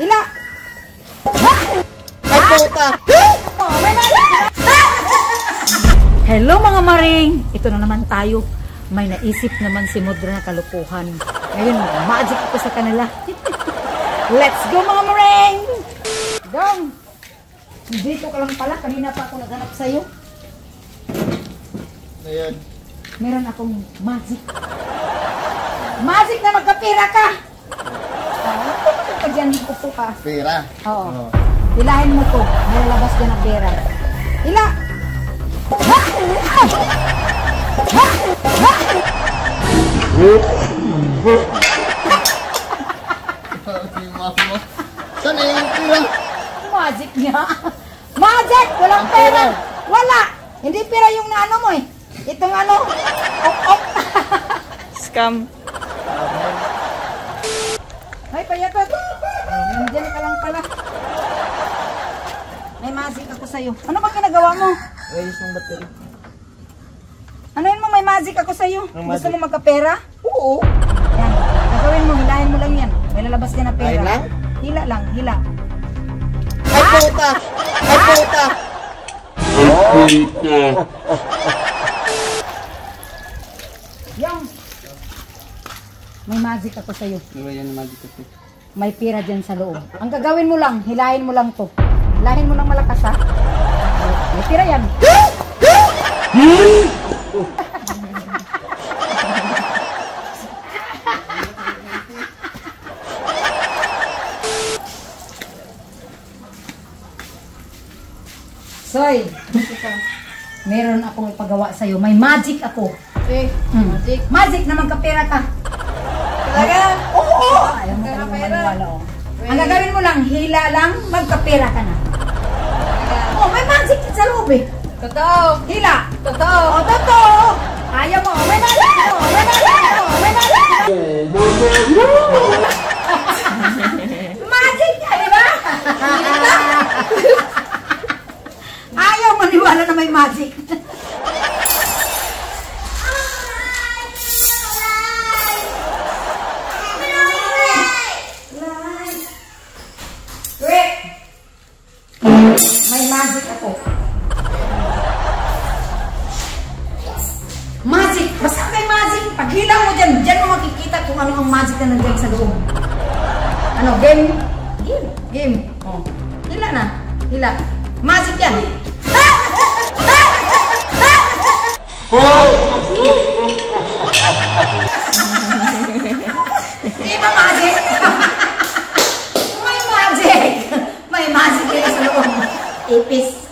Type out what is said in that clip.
Ila. Ay, puta! Hello mga maring! Ito na naman tayo. May naisip naman si Modra na kalukuhan. Ngayon, magic ako sa kanila. Let's go mga maring! Dong! Dito ka lang pala. Kanina pa ako naghanap sa'yo. Ayan. Meron akong magic. Magic na magkapira ka! Ano ka dyan? Upo ka. Pera. Oo. Hilahin mo ko. Nilalabas dyan ang pera. Hila! Saan na yung pera? Magic niya. Magic! Walang pera! Wala! Hindi pera yung naano mo eh. Itong ano. Ok. Scam. Ay, payatot. Nandiyan ka lang pala. May magic ako sa'yo. Ano ba ginagawa mo? Ayos ng battery. Ano yun mo? May magic ako sa'yo. Ang Gusto magic? mo magkapera? Oo. Yan. Gagawin mo. Hilahin mo lang yan. May lalabas din na pera. Hilahin lang? Hila lang. Hila. Ay, puta! Ay, puta! Yung. May magic ako sa'yo. Yan ang magic ko. May pera dyan sa loob. Ang gagawin mo lang, hilahin mo lang to. Hilahin mo lang malakas ha. May pera yan. Soy, meron akong ipagawa sa'yo. May magic ako. Magic. Magic na magkapera ka. Talaga? Oo! Ayaw mo Pera, talagang pera. maniwala, oh. Ang gagawin mo lang, hila lang, magkapera ka na. Oh, may magic sa loob eh. Totoo. Hila. Totoo. Oh, totoo. Ayaw mo. May magic. Oh, may magic. Oh, may magic. Magic ka, di ba? Ayaw maniwala na may magic. May magic ako. Magic! Basta may magic! Paghila mo dyan, dyan mo makikita kung ano ang magic na nandiyan sa loob. Ano? Game? Game. Game. Oh. Hila na. Hila. Magic yan. Di ba magic? May magic! May magic yan sa loob. Ipis.